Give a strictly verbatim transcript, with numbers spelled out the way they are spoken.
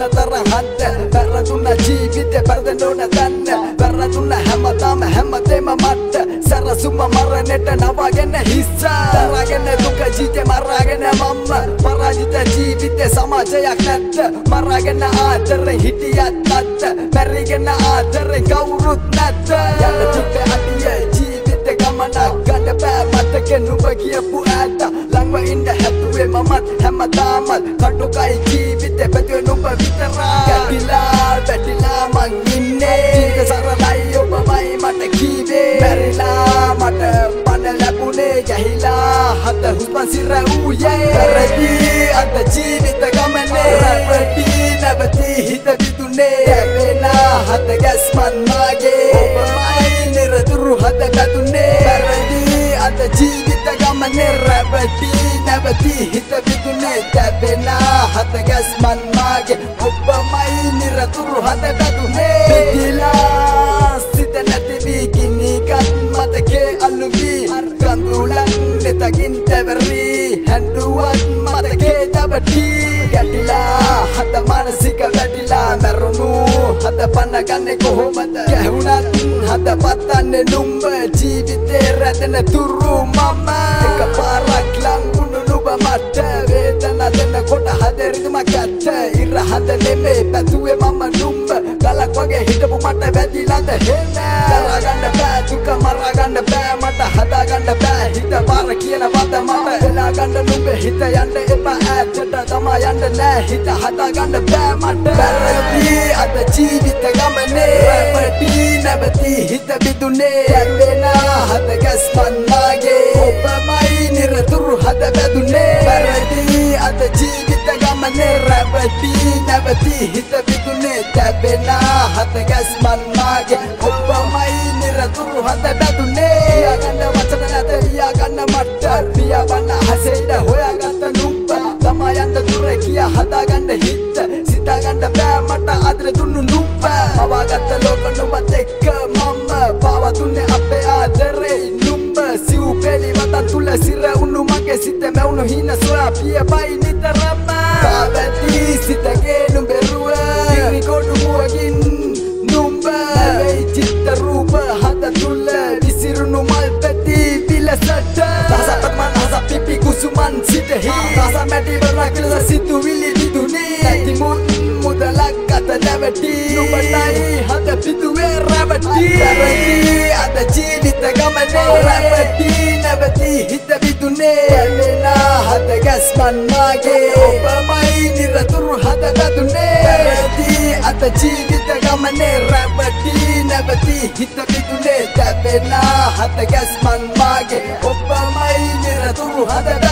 තරම් හද්ද පෙරදුන ජීවිතේ පෙරදෙන්න තන්න පෙරදුන හැමදාම හැමතෙම මට සරසුම මරණයට නවාගෙන හිස්සා තරගෙන දුක ජීවිතේ මරාගෙන මම්ම පරාජිත ජීවිතේ සමාජයක් නැත්ත මරාගෙන ආදරේ හිටියත් නැත්ත මැරිගෙන ආදරේ කවුරුත් නැත්ත යන්න තිබ්බේ අඩිය ජීවිතේ ගමනක් ගන්න බෑ මතකේ නුඹ කියපු ඇත්ත ළඟව ඉන්න හැදුවේ මමත් හැමදාමත් කටුකයි ජීවිතේ පැතුවේ නුඹ විතරයි ගැටිලා වැටිලා මං ඉන්නේ ජීවිත සරලයි ඔබමයි මට කීවේ මැරිලා මට පණ ලැබුණේ ගැහිලා හත හුස්ම සිර ඌයේ පෙරදි අද ජීවිත ගමනේ රැවටි නැවති හිත විදුනේ දැවෙනා හත ගැස්මන් මාගේ ඔබමයි නිරතුරු හත බැඳුනේ පෙරදි අද ජීවිත ගමනේ රැවටි නැවති හිත විදුනේ දැවෙනා හත ගැස්මන් මාගේ ඔබමයි නිරතුරු හත බැඳුනේ පිටිලා සිත නැති වී කිනිකත් මතකේ අලුවි කඳුලන් දෙතකින් තැවරි හැඬුවත් මතකේ තවටි ගැටිලා හත මානසික වැටිලා මැරුණු හත පන්නගන්නේ කොහොමද ගැහුණත් හත පත්තන්නේ නුඹ ජීවිතේ රැඳෙන තුරු මම එක පාරක් ලංගුණු නුඹ මට වේදනා දෙන කොට හදරිදුම කැත්ත ඉර හද නෙමේ පැතුවේ මම නුඹ ගලක් වගේ හිටපු මට වැදිලාද හෙන්න දරාගන්න බෑ දුක මරාගන්න බෑ මට හදාගන්න බෑ හිත පාර කියන වද මට එලාගන්න නුඹ හිත යන්න එපා ඈතට තමා යන්න නෑ හිත හදාගන්න බෑ මට වැරදි අද ජීවිත ගමනේ රැවටි නැවති හිත බිඳුනේ දැවෙනා හද ගැස්මන් මාගේ ඔබමයි නිරතුරු හද බැඳුනේ වැරදි අද ජීවිත ගමනේ රැවටි නැවති හිත බිඳුනේ දැවෙනා හද ගැස්මන් මාගේ ඔබමයි නිරතුරු හද බැඳුනේ ලියාගන්න වචන නැත ලියාගන්න මට පියාඹන්න හසෙන්න හොයාගත්ත නුඹ තමා යන්න දුර කියා හදාගන්න හිත සිතාගන්න බෑ මට ආදරේ දුන්නු නුඹ මවාගත්ත ලෝක නුඹත් එක්ක මම පාවා දුන්නේ අපේ ආදරේ නුඹ සිව් පෙලි වතන් තුල සිර උණු මගේ සිත මැවුණු හින සොයා පියබයි නිතරම කාවැති සිතගේ නුඹේ රුව ඉරි කොඩු මුවකින් නුඹ වෙයි චිත්ත රූප හද තුල විසිරුණු මල් පැති විලසට දසපත් මන් හස පිපි කුසුමන් සිටෙහි රස මැටි වරකල සිතුවිලි විදුනේ ඇති මුත් මුදලක් අත නැවටි නුඹටයි හද පිටුවේ රැවටි රැවටි අද ජීවිත ගමනේ රැවටි නැවති හිත විදුනේ දැවෙනා හද ගැස්මන් මාගේ ඔබමයි නිරතුරු හද බැඳුනේ රැවටි අද ජීවිත ගමනේ රැවටි නැවති හිත විදුනේ දැවෙනා හද ගැස්මන් මාගේ ඔබමයි නිරතුරු හද